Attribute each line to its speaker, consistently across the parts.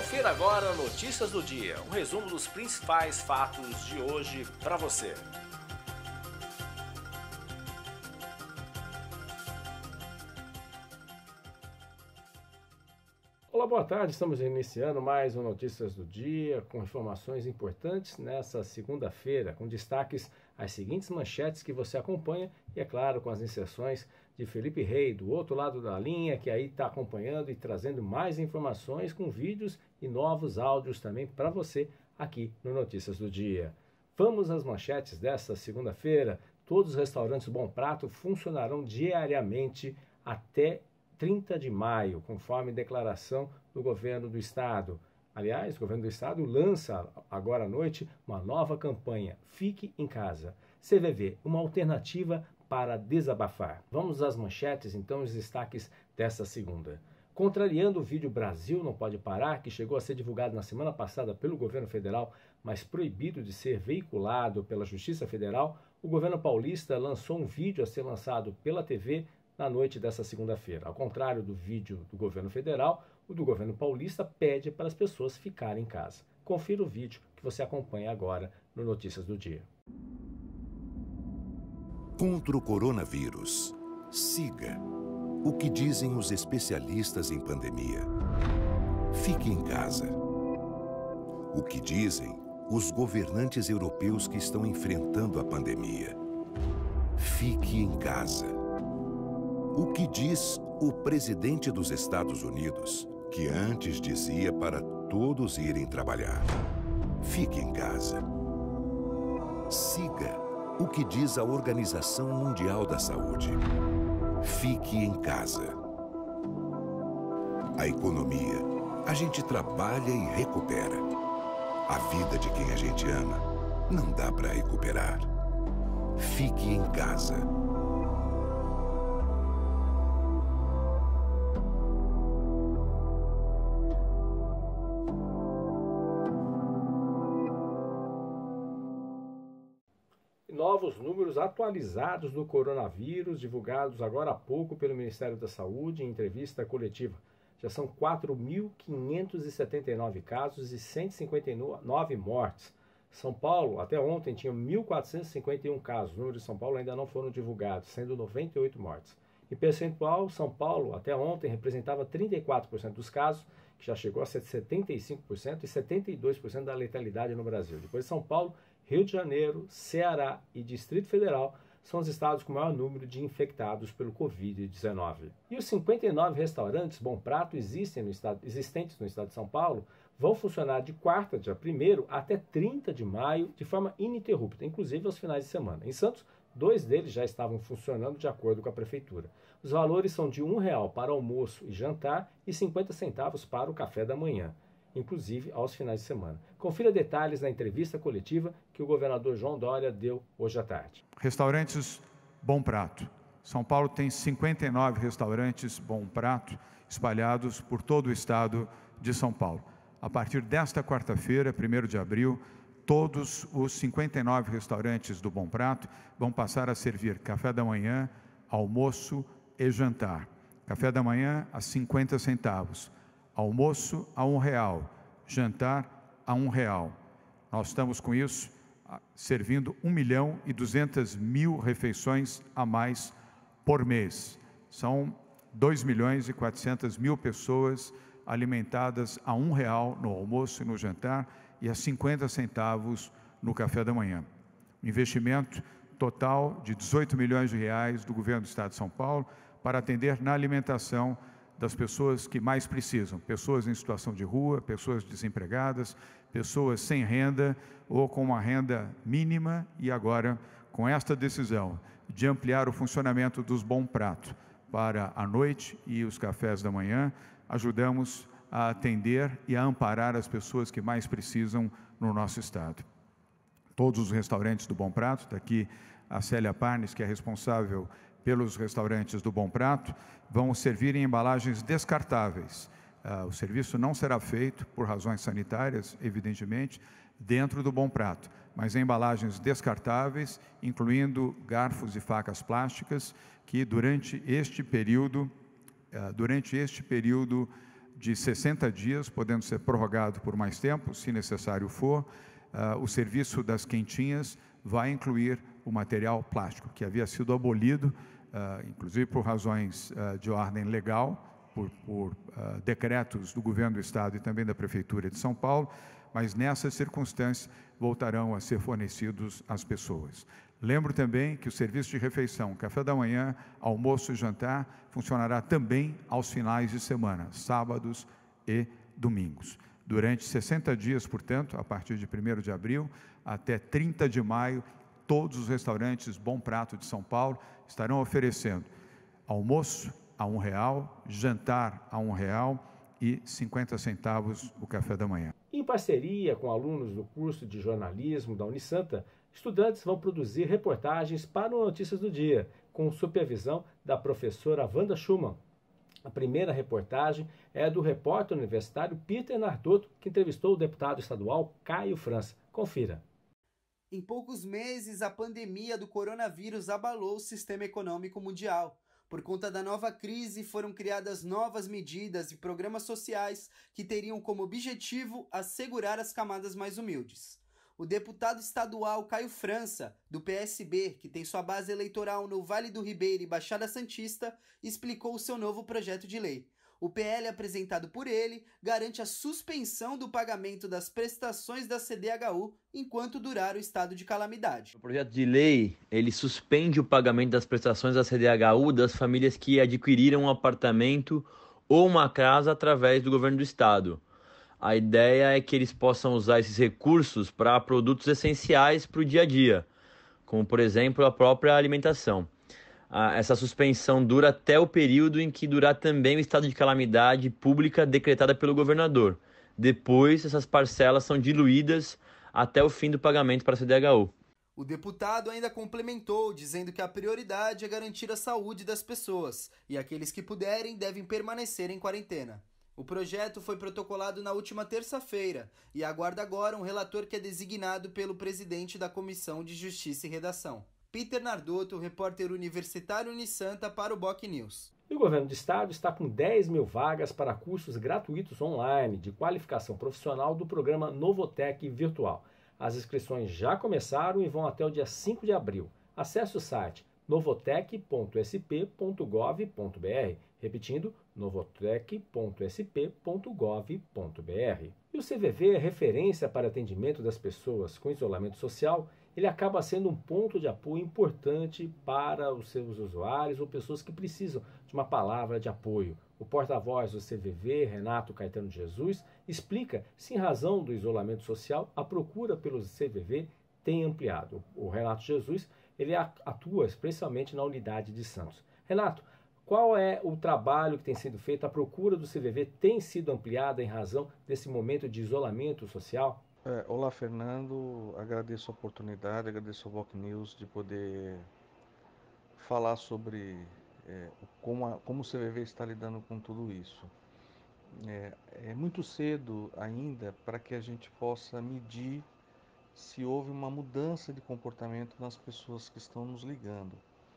Speaker 1: Confira agora Notícias do Dia, um resumo dos principais fatos de hoje para você.
Speaker 2: Olá, boa tarde. Estamos iniciando mais um Notícias do Dia com informações importantes nessa segunda-feira, com destaques às seguintes manchetes que você acompanha e, é claro, com as inserções de Felipe Rei, do outro lado da linha, que aí está acompanhando e trazendo mais informações com vídeos e novos áudios também para você aqui no Notícias do Dia. Vamos às manchetes dessa segunda-feira. Todos os restaurantes Bom Prato funcionarão diariamente até 30 de maio, conforme declaração do governo do estado. Aliás, o governo do estado lança agora à noite uma nova campanha, Fique em Casa. CVV, uma alternativa para desabafar. Vamos às manchetes, então, os destaques dessa segunda. Contrariando o vídeo Brasil Não Pode Parar, que chegou a ser divulgado na semana passada pelo governo federal, mas proibido de ser veiculado pela Justiça Federal, o governo paulista lançou um vídeo a ser lançado pela TV na noite dessa segunda-feira. Ao contrário do vídeo do governo federal, o do governo paulista pede para as pessoas ficarem em casa. Confira o vídeo que você acompanha agora no Notícias do Dia.
Speaker 3: Contra o coronavírus, siga o que dizem os especialistas em pandemia. Fique em casa. O que dizem os governantes europeus que estão enfrentando a pandemia. Fique em casa. O que diz o presidente dos Estados Unidos, que antes dizia para todos irem trabalhar? Fique em casa. Siga o que diz a Organização Mundial da Saúde. Fique em casa. A economia, a gente trabalha e recupera. A vida de quem a gente ama, não dá para recuperar. Fique em casa.
Speaker 2: Novos números atualizados do coronavírus, divulgados agora há pouco pelo Ministério da Saúde em entrevista coletiva. Já são 4.579 casos e 159 mortes. São Paulo, até ontem, tinha 1.451 casos. Os números de São Paulo ainda não foram divulgados, sendo 98 mortes. Em percentual, São Paulo, até ontem, representava 34% dos casos, que já chegou a ser 75% e 72% da letalidade no Brasil. Depois de São Paulo, Rio de Janeiro, Ceará e Distrito Federal são os estados com maior número de infectados pelo Covid-19. E os 59 restaurantes Bom Prato existentes no estado de São Paulo vão funcionar de quarta, dia 1º, até 30 de maio, de forma ininterrupta, inclusive aos finais de semana. Em Santos, 2 deles já estavam funcionando de acordo com a prefeitura. Os valores são de R$1 para almoço e jantar e 50 centavos para o café da manhã, inclusive aos finais de semana. Confira detalhes na entrevista coletiva que o governador João Dória deu hoje à tarde.
Speaker 4: Restaurantes Bom Prato. São Paulo tem 59 restaurantes Bom Prato espalhados por todo o estado de São Paulo. A partir desta quarta-feira, 1º de abril, todos os 59 restaurantes do Bom Prato vão passar a servir café da manhã, almoço e jantar. Café da manhã a 50 centavos. Almoço a R$1, jantar a R$1. Nós estamos com isso servindo 1.200.000 refeições a mais por mês. São 2.400.000 pessoas alimentadas a R$1 no almoço e no jantar e a 50 centavos no café da manhã. Investimento total de R$18 milhões do governo do estado de São Paulo para atender na alimentação das pessoas que mais precisam, pessoas em situação de rua, pessoas desempregadas, pessoas sem renda ou com uma renda mínima, e agora, com esta decisão de ampliar o funcionamento dos Bom Prato para a noite e os cafés da manhã, ajudamos a atender e a amparar as pessoas que mais precisam no nosso estado. Todos os restaurantes do Bom Prato, daqui a Célia Parnes, que é responsável pelos restaurantes do Bom Prato, vão servir em embalagens descartáveis. O serviço não será feito, por razões sanitárias, evidentemente, dentro do Bom Prato, mas em embalagens descartáveis, incluindo garfos e facas plásticas, que durante este período de 60 dias, podendo ser prorrogado por mais tempo, se necessário for. O serviço das quentinhas vai incluir o material plástico, que havia sido abolido, inclusive por razões de ordem legal, por decretos do governo do Estado e também da Prefeitura de São Paulo, mas nessas circunstâncias voltarão a ser fornecidos às pessoas. Lembro também que o serviço de refeição, café da manhã, almoço e jantar, funcionará também aos finais de semana, sábados e domingos. Durante 60 dias, portanto, a partir de 1º de abril até 30 de maio, todos os restaurantes Bom Prato de São Paulo estarão oferecendo almoço a R$1, jantar a R$1 e 50 centavos o café da manhã.
Speaker 2: Em parceria com alunos do curso de jornalismo da Unisanta, estudantes vão produzir reportagens para o Notícias do Dia, com supervisão da professora Wanda Schumann. A primeira reportagem é do repórter universitário Peter Nardotto, que entrevistou o deputado estadual Caio França. Confira.
Speaker 5: Em poucos meses, a pandemia do coronavírus abalou o sistema econômico mundial. Por conta da nova crise, foram criadas novas medidas e programas sociais que teriam como objetivo assegurar as camadas mais humildes. O deputado estadual Caio França, do PSB, que tem sua base eleitoral no Vale do Ribeira e Baixada Santista, explicou o seu novo projeto de lei. O PL apresentado por ele garante a suspensão do pagamento das prestações da CDHU enquanto durar o estado de calamidade.
Speaker 6: O projeto de lei, ele suspende o pagamento das prestações da CDHU das famílias que adquiriram um apartamento ou uma casa através do governo do estado. A ideia é que eles possam usar esses recursos para produtos essenciais para o dia a dia, como, por exemplo, a própria alimentação. Essa suspensão dura até o período em que durar também o estado de calamidade pública decretada pelo governador. Depois, essas parcelas são diluídas até o fim do pagamento para a CDHU.
Speaker 5: O deputado ainda complementou, dizendo que a prioridade é garantir a saúde das pessoas e aqueles que puderem devem permanecer em quarentena. O projeto foi protocolado na última terça-feira e aguarda agora um relator que é designado pelo presidente da Comissão de Justiça e Redação. Peter Nardotto, repórter universitário Unisanta para o BOC News.
Speaker 2: E o governo do estado está com 10 mil vagas para cursos gratuitos online de qualificação profissional do programa Novotec Virtual. As inscrições já começaram e vão até o dia 5 de abril. Acesse o site novotec.sp.gov.br, repetindo, novotec.sp.gov.br. E o CVV é referência para atendimento das pessoas com isolamento social. Ele acaba sendo um ponto de apoio importante para os seus usuários ou pessoas que precisam de uma palavra de apoio. O porta-voz do CVV, Renato Caetano Jesus, explica se, em razão do isolamento social, a procura pelo CVV tem ampliado. O Renato Jesus ele atua especialmente na unidade de Santos. Renato, qual é o trabalho que tem sido feito? A procura do CVV tem sido ampliada em razão desse momento de isolamento social?
Speaker 7: Olá, Fernando. Agradeço a oportunidade, agradeço ao BOC News de poder falar sobre como o CVV está lidando com tudo isso. É muito cedo ainda para que a gente possa medir se houve uma mudança de comportamento nas pessoas que estão nos ligando.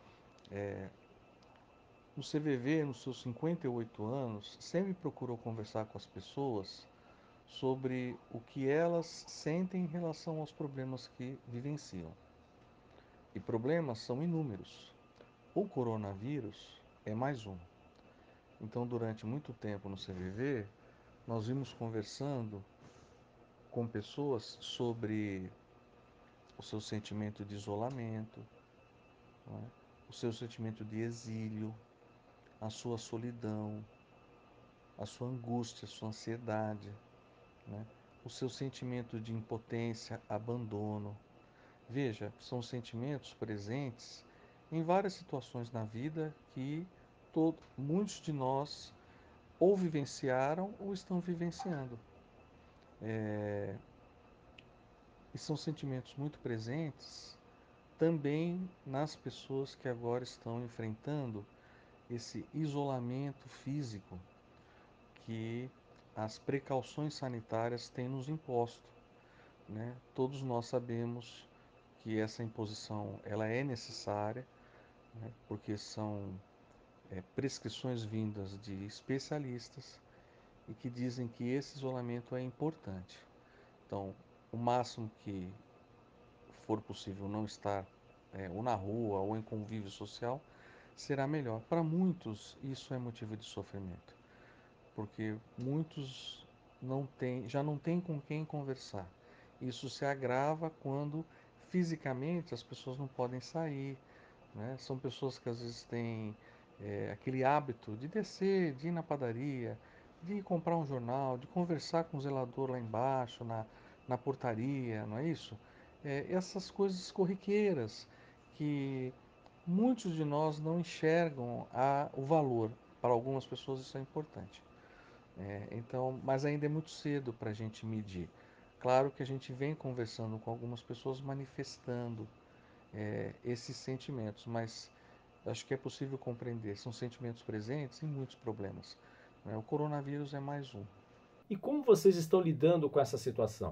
Speaker 7: O CVV, nos seus 58 anos, sempre procurou conversar com as pessoas sobre o que elas sentem em relação aos problemas que vivenciam. E problemas são inúmeros. O coronavírus é mais um. Então, durante muito tempo no CVV, nós vimos conversando com pessoas sobre o seu sentimento de isolamento, o seu sentimento de exílio, a sua solidão, a sua angústia, a sua ansiedade, o seu sentimento de impotência, abandono. Veja, são sentimentos presentes em várias situações na vida que muitos de nós ou vivenciaram ou estão vivenciando. E são sentimentos muito presentes também nas pessoas que agora estão enfrentando esse isolamento físico que as precauções sanitárias têm nos imposto. Todos nós sabemos que essa imposição ela é necessária, porque são prescrições vindas de especialistas e que dizem que esse isolamento é importante. Então, o máximo que for possível não estar ou na rua ou em convívio social, será melhor. Para muitos, isso é motivo de sofrimento, porque muitos já não têm com quem conversar. Isso se agrava quando fisicamente as pessoas não podem sair, né? São pessoas que às vezes têm aquele hábito de descer, de ir na padaria, de ir comprar um jornal, de conversar com o zelador lá embaixo, na portaria, não é isso? Essas coisas corriqueiras que muitos de nós não enxergam o valor. Para algumas pessoas isso é importante. Então, mas ainda é muito cedo para a gente medir. Claro que a gente vem conversando com algumas pessoas manifestando esses sentimentos, mas acho que é possível compreender. São sentimentos presentes em muitos problemas, né? O coronavírus é mais um.
Speaker 2: E como vocês estão lidando com essa situação?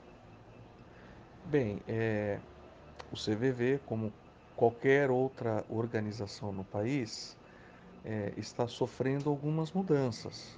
Speaker 7: Bem, o CVV, como qualquer outra organização no país, está sofrendo algumas mudanças.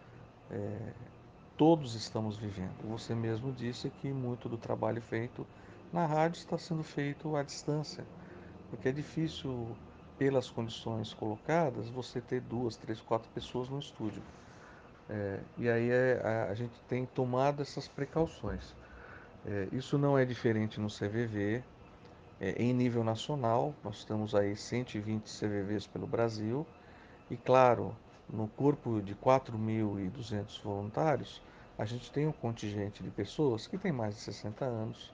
Speaker 7: Todos estamos vivendo. Você mesmo disse que muito do trabalho feito na rádio está sendo feito à distância, porque é difícil, pelas condições colocadas, você ter 2, 3, 4 pessoas no estúdio. E aí a gente tem tomado essas precauções. Isso não é diferente no CVV. Em nível nacional, nós temos aí 120 CVVs pelo Brasil. E claro, no corpo de 4.200 voluntários, a gente tem um contingente de pessoas que têm mais de 60 anos,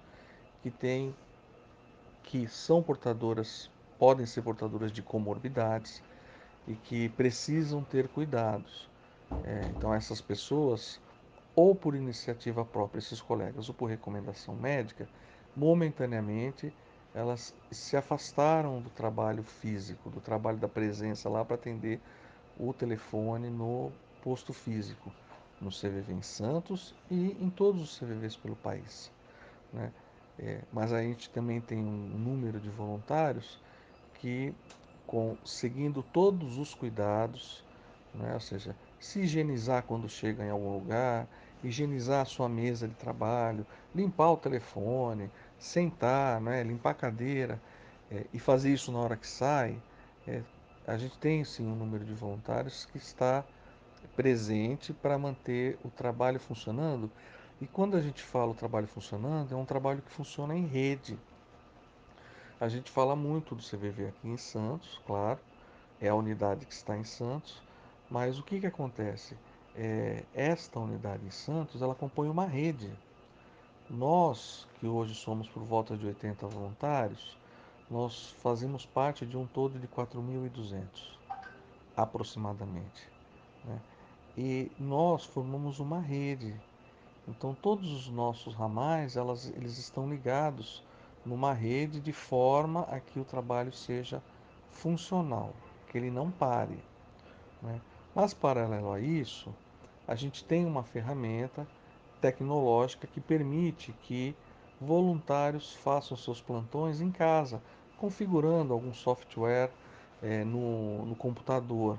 Speaker 7: que são portadoras, podem ser portadoras de comorbidades e que precisam ter cuidados. Então essas pessoas, ou por iniciativa própria, esses colegas, ou por recomendação médica, momentaneamente elas se afastaram do trabalho físico, do trabalho da presença lá para atender o telefone no posto físico, no CVV em Santos e em todos os CVVs pelo país, né? Mas a gente também tem um número de voluntários que, seguindo todos os cuidados, né? Ou seja, se higienizar quando chega em algum lugar, higienizar a sua mesa de trabalho, limpar o telefone, sentar, né? Limpar a cadeira, e fazer isso na hora que sai. A gente tem sim um número de voluntários que está presente para manter o trabalho funcionando. E quando a gente fala o trabalho funcionando, é um trabalho que funciona em rede. A gente fala muito do CVV aqui em Santos, claro, é a unidade que está em Santos, mas o que acontece? Esta unidade em Santos, ela compõe uma rede. Nós, que hoje somos por volta de 80 voluntários, nós fazemos parte de um todo de 4.200, aproximadamente, né? E nós formamos uma rede. Então todos os nossos ramais, eles estão ligados numa rede de forma a que o trabalho seja funcional, que ele não pare, né? Mas paralelo a isso, a gente tem uma ferramenta tecnológica que permite que voluntários façam seus plantões em casa, configurando algum software no computador.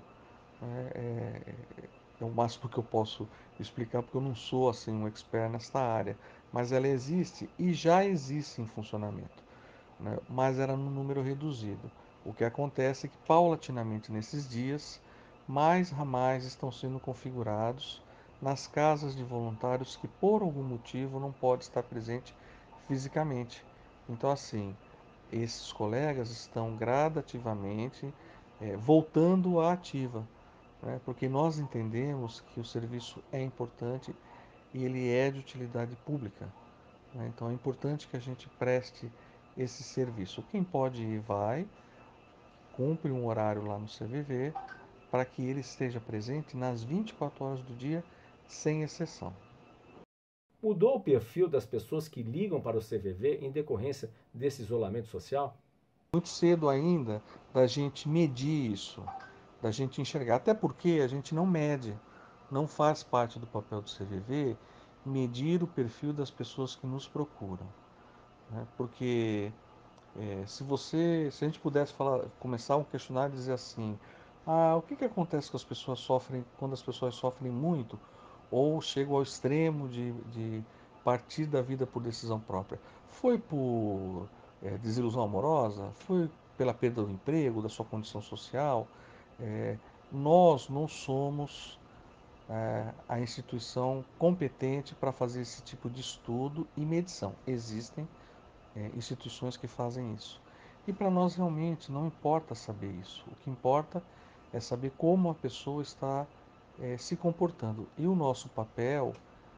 Speaker 7: É o máximo que eu posso explicar, porque eu não sou assim um expert nesta área, mas ela existe e já existe em funcionamento, né? Mas era num número reduzido. O que acontece é que paulatinamente nesses dias, mais ramais estão sendo configurados nas casas de voluntários que por algum motivo não pode estar presente fisicamente. Então assim, esses colegas estão gradativamente voltando à ativa, né? Porque nós entendemos que o serviço é importante e ele é de utilidade pública, né? Então é importante que a gente preste esse serviço. Quem pode ir, vai, cumpre um horário lá no CVV para que ele esteja presente nas 24 horas do dia, sem exceção.
Speaker 2: Mudou o perfil das pessoas que ligam para o CVV em decorrência desse isolamento social?
Speaker 7: Muito cedo ainda da gente medir isso, da gente enxergar, até porque a gente não mede, não faz parte do papel do CVV medir o perfil das pessoas que nos procuram, né? Porque se a gente pudesse começar um questionário e dizer assim, o que acontece com as pessoas sofrem quando as pessoas sofrem muito ou chegam ao extremo de partir da vida por decisão própria. Foi por desilusão amorosa? Foi pela perda do emprego, da sua condição social? Nós não somos a instituição competente para fazer esse tipo de estudo e medição. Existem instituições que fazem isso. E para nós realmente não importa saber isso. O que importa é saber como a pessoa está se comportando. E o nosso papel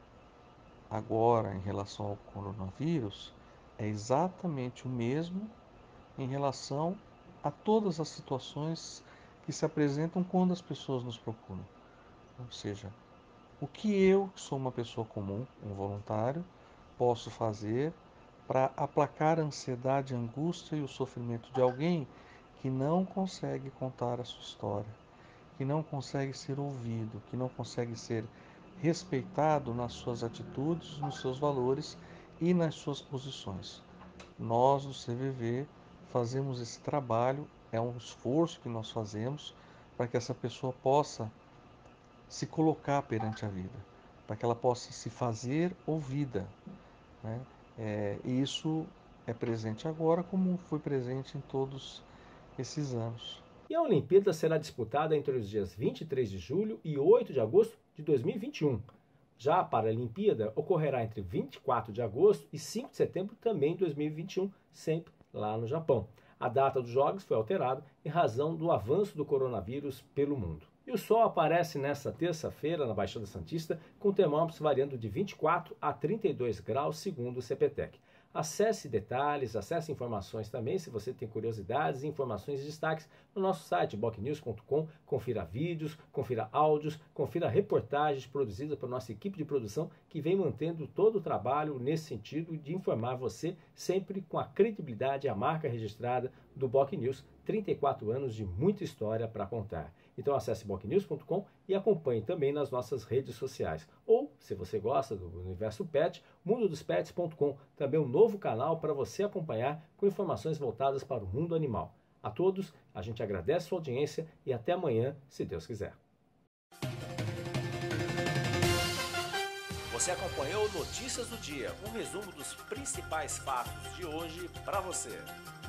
Speaker 7: agora em relação ao coronavírus é exatamente o mesmo em relação a todas as situações que se apresentam quando as pessoas nos procuram. Ou seja, o que eu, que sou uma pessoa comum, um voluntário, posso fazer para aplacar a ansiedade, a angústia e o sofrimento de alguém que não consegue contar a sua história, que não consegue ser ouvido, que não consegue ser respeitado nas suas atitudes, nos seus valores e nas suas posições. Nós, do CVV, fazemos esse trabalho, é um esforço que nós fazemos para que essa pessoa possa se colocar perante a vida, para que ela possa se fazer ouvida, né? E isso é presente agora como foi presente em todos esses anos.
Speaker 2: E a Olimpíada será disputada entre os dias 23 de julho e 8 de agosto de 2021. Já a Paralimpíada ocorrerá entre 24 de agosto e 5 de setembro também de 2021, sempre lá no Japão. A data dos Jogos foi alterada em razão do avanço do coronavírus pelo mundo. E o sol aparece nesta terça-feira na Baixada Santista com termômetros variando de 24 a 32 graus segundo o CPTEC. Acesse detalhes, acesse informações também, se você tem curiosidades, informações e destaques no nosso site, bocnews.com. Confira vídeos, confira áudios, confira reportagens produzidas por nossa equipe de produção que vem mantendo todo o trabalho nesse sentido de informar você sempre com a credibilidade e a marca registrada do BocNews, 34 anos de muita história para contar. Então acesse bocnews.com e acompanhe também nas nossas redes sociais. Ou, se você gosta do universo pet, mundodospets.com, também um novo canal para você acompanhar com informações voltadas para o mundo animal. A todos, a gente agradece a sua audiência e até amanhã, se Deus quiser.
Speaker 1: Você acompanhou Notícias do Dia, um resumo dos principais fatos de hoje para você.